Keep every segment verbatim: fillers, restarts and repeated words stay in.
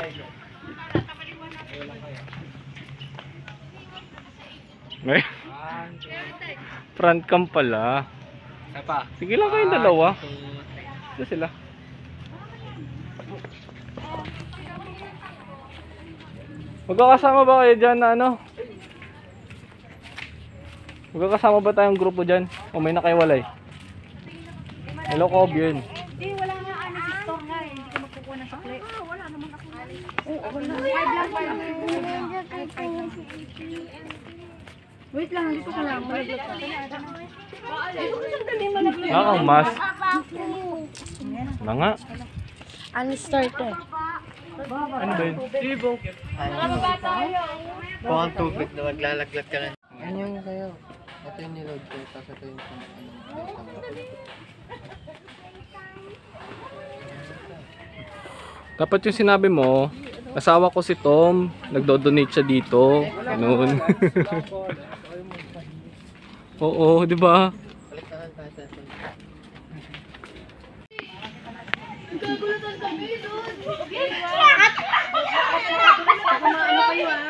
May front cam pala. Sige lang kayong dalawa. Ito sila. Magkakasama ba kayo dyan na ano? Magkakasama ba tayong grupo dyan? O may nakaiwalay? Hello, Cobb yun. Hindi, wala nga ano si Store nga eh. Hindi ko magkukuha ng sukli. Ah, wala naman ako. Oo, wala. Five lang, five lang. Wait lang, hindi ko ka lang. Malaglag ka. Dito ko sandali malaglag. Ah, ang mas. Na nga. Unstarted. Ano ba yun? Tibong. Kung ang tubig na maglalaglag ka lang. Ano yung kayo? Ito yung niload ko, tapos ito yung ano. Dapat yung sinabi mo, asawa ko si Tom, nagdo-donate siya dito. Ganun. Oo, di ba? Balik na lang tayo sa ito. Gagulatan kami doon. Ano kayo ah?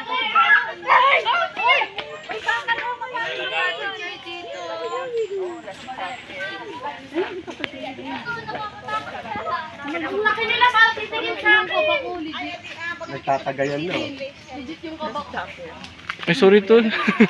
Ang laki nila para titigil sa ako. Bako, legit. Nagtatagayan na. Legit yung kabako. Ay, sorry tol.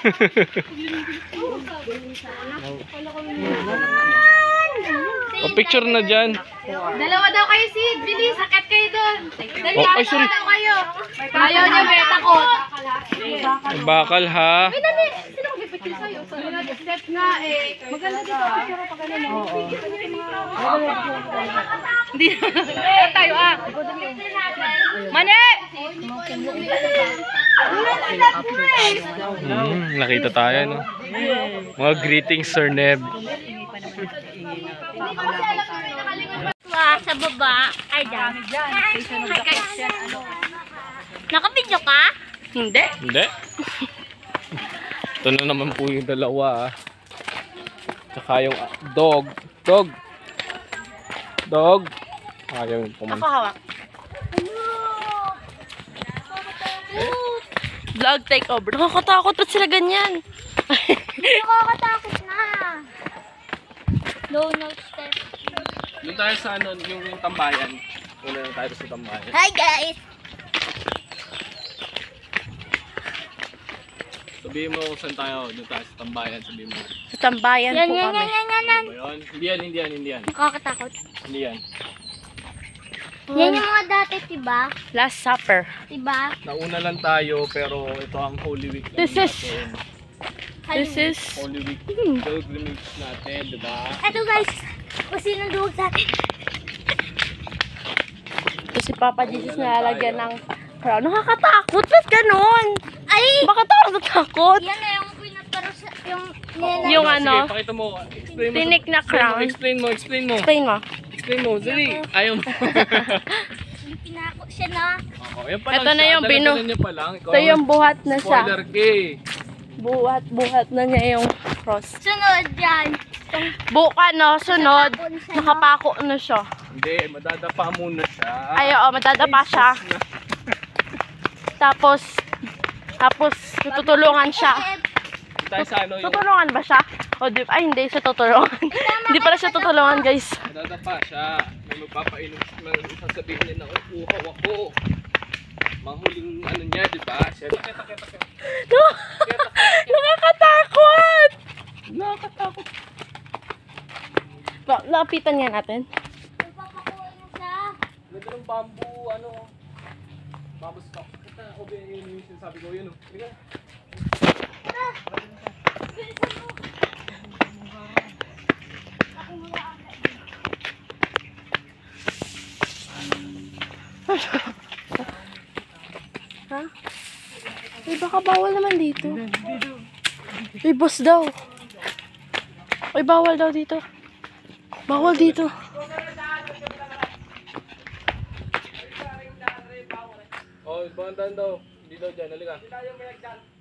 O, picture na dyan. Dalawa daw kayo, Sid. Bilis, sakit kayo doon. Dali, Oh, ay, aso sorry. daw kayo. Ayaw niyo, beta ko. Ay, bakal ha. Ay, dali. Sino mag-picture sa'yo? Step nga eh. Maganda dito ang picture pag ano no? Hindi. Eh, tayo ah. Mani! Hmm, nakita tayo, no? Mga greetings, Sir Neb. Wow, sa baba. Ay, dyan. Nakabidyo ka? Hindi. Hindi. Ito na naman po yung dalawa. ah. Tsaka yung ah, dog. Dog. Dog. Ayaw yung Ako pumunta. hawak. Vlog takeover. Nakakatakot. Ba't sila ganyan? Nakakatakot na. No, no step. Doon tayo sa ano, yung tambayan. Una na tayo sa tambayan. Hi, guys. Sabihin mo kung saan tayo. Doon tayo sa tambayan. Sabihin mo. Sa tambayan po kami. Ano ba yun? Hindi yan, hindi yan, hindi yan. Nakakatakot. Hindi yan. Yan yung mga dati, diba? Last Supper. Diba? Nauna lang tayo pero ito ang Holy Week lang This is- natin. This is... Holy Week pilgrimage natin, di ba? Eto guys, kung sinong duwag sa atin. Ito si Papa Jesus na lalagyan ng crown. Nakakatakot. Ba't ganun? Ay! Bakit ako natatakot? Yan na yung pinataro sa... Yung... Yung Sige, ano, pakita mo. Explain mo. tinik na crown. Explain mo, explain mo. Explain mo. Explain mo. Dali. Ayaw mo. Yung pinako siya na. Oo, yan pa lang Ito na siya. yung binu- Dala-dala niya pa lang. Ikaw Ito yung naman, buhat na siya. spoiler gay. Buhat-buhat na niya yung cross. Sunod yan. Buka no, sunod. Nakapako na siya. Hindi, madadapa muna siya. Ay, oo, madadapa siya. Tapos, tapos, tutulungan siya. Doon tayo sa ano, yung Tutulungan ba siya? O, di, ay, hindi siya tutulungan. Hindi pala siya tutulungan, guys. madadapa siya. May magpapainom. May sasabihin niya na uhaw ako. Mahuling ano niya, di ba? Siya, takita, takita, takita. No! Nakakatakot! Nakakatakot. Ba, lapitan nga natin. Papakuha na siya. Ganda ng bamboo, ano. Bamboo stock. Ito, okay, yun yung sinasabi ko, yun. Oh. Sige. Ha? Eh, baka bawal naman dito. Eh, boss daw. Ay, bawal daw dito. Bawal dito. Oh, bandan daw. Hindi daw dyan, halika.